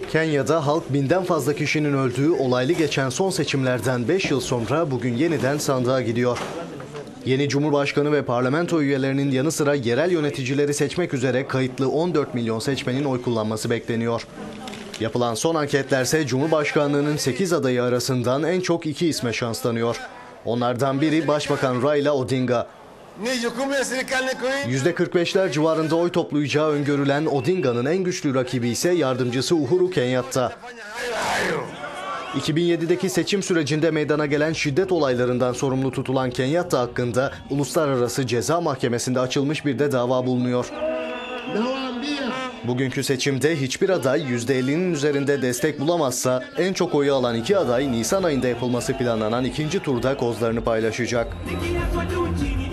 Kenya'da halk binden fazla kişinin öldüğü olaylı geçen son seçimlerden 5 yıl sonra bugün yeniden sandığa gidiyor. Yeni Cumhurbaşkanı ve parlamento üyelerinin yanı sıra yerel yöneticileri seçmek üzere kayıtlı 14 milyon seçmenin oy kullanması bekleniyor. Yapılan son anketlerse Cumhurbaşkanlığının 8 adayı arasından en çok 2 isme şans tanıyor. Onlardan biri Başbakan Raila Odinga. %45'ler civarında oy toplayacağı öngörülen Odinga'nın en güçlü rakibi ise yardımcısı Uhuru Kenyatta. 2007'deki seçim sürecinde meydana gelen şiddet olaylarından sorumlu tutulan Kenyatta hakkında Uluslararası Ceza Mahkemesi'nde açılmış bir de dava bulunuyor. Bugünkü seçimde hiçbir aday %50'nin üzerinde destek bulamazsa en çok oyu alan 2 aday Nisan ayında yapılması planlanan ikinci turda kozlarını paylaşacak.